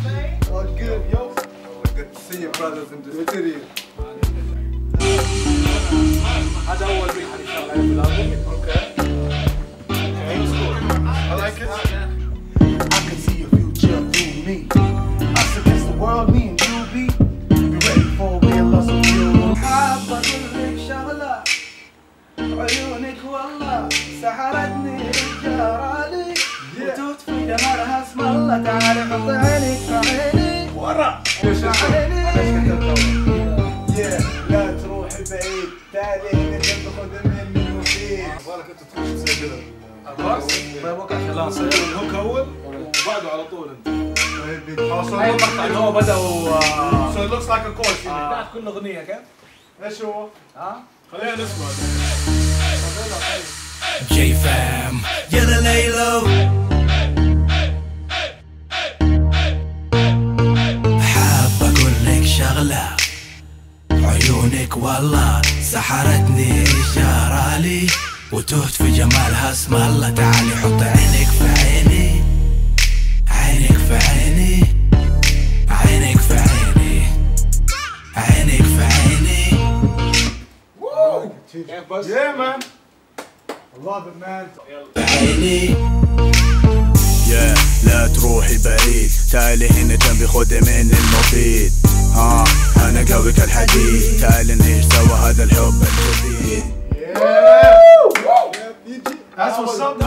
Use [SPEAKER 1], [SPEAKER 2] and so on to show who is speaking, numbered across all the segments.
[SPEAKER 1] Oh, good, yo. Good to see you brothers in the studio.
[SPEAKER 2] هذا أول بيت حنشتغل عليه في الألبوم.
[SPEAKER 1] Okay. I like it.
[SPEAKER 3] I can see your future through me. Us against the world, me and you be ready for real loss of you.
[SPEAKER 4] حابة أقول لك شغلة عيونك والله سحرتني جرالي وتوت في جمالها اسم الله تعالي حط عينك في عيني
[SPEAKER 1] ورا.
[SPEAKER 4] في عيني
[SPEAKER 1] لا تروحي بعيد تعالي هنا جنب خذ مني المفيد.
[SPEAKER 2] بالك أنت تخش زي كذا. الراس ما يوقع خلاص الهوك أول وبعده على طول أنت. هاي المقطع اللي هو بدأوا. So it looks like a chorus. تعرف كل أغنية كيف؟
[SPEAKER 1] ايش هو؟
[SPEAKER 2] ها؟ خلينا نسمع.
[SPEAKER 5] J fam يلا ليلو حاب اقول لك شغلة عيونك والله سحرتني جرالي وتهت في جمالها اسم الله تعالي حط عينك في عيني عينك في عيني عينك في عيني عينك في عيني
[SPEAKER 1] Yeah, man. I love it, man.
[SPEAKER 5] بعيني يا لا تروحي بعيد تعالي هنا جنبي خذي مني المفيد انا قوي كالحديد تعالي نعيش سوا هذا الحب الجديد.
[SPEAKER 1] That's what's up.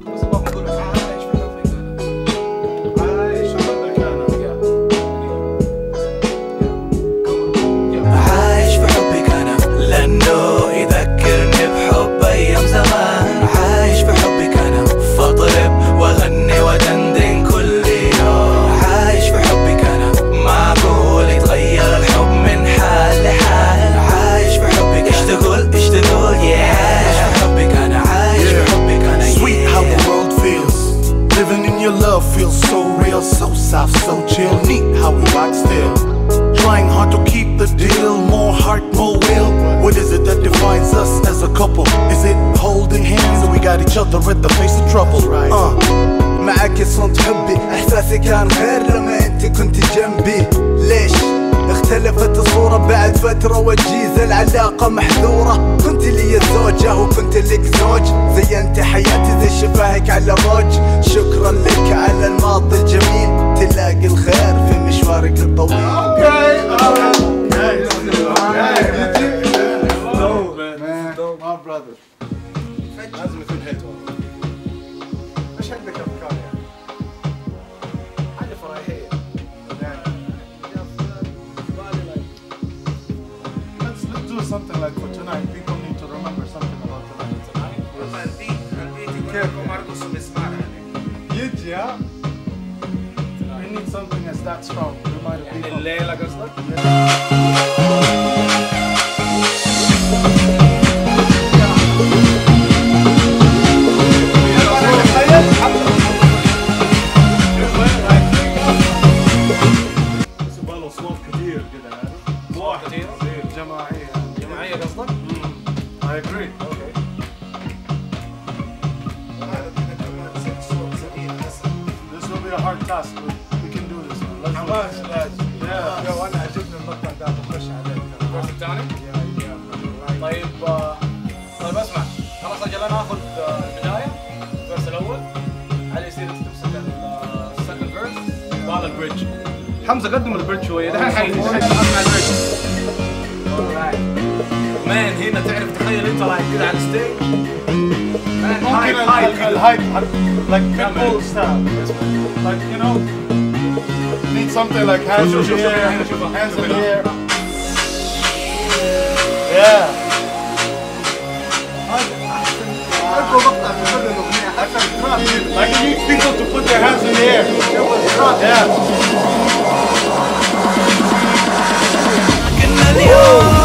[SPEAKER 5] عايش في حبك انا لانه يذكرني بحب ايام زمان عايش في حبك انا فاضرب واغني ودندن كل يوم عايش في حبك انا معقول يتغير الحب من حال لحال عايش في حبك اشتغل عايش في حبك انا عايش في حبك انا
[SPEAKER 3] Sweet how the world feels. Living in your love feels so real, so soft, so chill. Neat how we rock still. Trying hard to keep the deal, more heart, more will. What is it that defines us as a couple? Is it holding hands or we got each other at the face of trouble?
[SPEAKER 4] معك صنت حبي احساسي كان غير لما انت كنت جنبي ليش اختلفت الصورة بعد فترة وجيز العلاقة محذورة كنت لي الزوجة وكنت لك زوج زينت حياتي زي شفاهك على موج شكرا لك على الماضي الجميل تلاقي الخير في مشوارك الطويل.
[SPEAKER 1] My brother.
[SPEAKER 2] لازم يكون هيت والله.
[SPEAKER 1] ايش عندك افكار يعني؟
[SPEAKER 2] حاجة فرايحية.
[SPEAKER 1] Let's do something like for tonight. People need to remember something about tonight. يجي ها؟ We need something as that strong. Remind people.
[SPEAKER 2] الليلة قصدك؟ يبغى صوت كثير كذا عارف؟ صوت كثير؟
[SPEAKER 1] جماعية.
[SPEAKER 2] جماعية قصدك؟
[SPEAKER 1] I agree.
[SPEAKER 2] اوكي.
[SPEAKER 1] This will be a hard task. We can do this. Let's do
[SPEAKER 2] حماس
[SPEAKER 1] it.
[SPEAKER 2] لازم.
[SPEAKER 1] Yeah.
[SPEAKER 4] انا عجبني المقطع ده بخش عليه.
[SPEAKER 2] الفرس الثاني؟ طيب طيب اسمع خلاص اجل انا اخذ البداية الفرس الاول علي يصير تمسك السكند فيرس طال البريدج حمزة قدم البريدج شوية دحين اسمع البريدج مان هنا تعرف تخيل انت رايح كذا على الستيج مان هايب
[SPEAKER 1] الهايب like Pitbull style. Like you know, need something like hands in the air, hands in the air. Yeah. Like you need people to put their hands in the air. Yeah.
[SPEAKER 5] كنا اليوم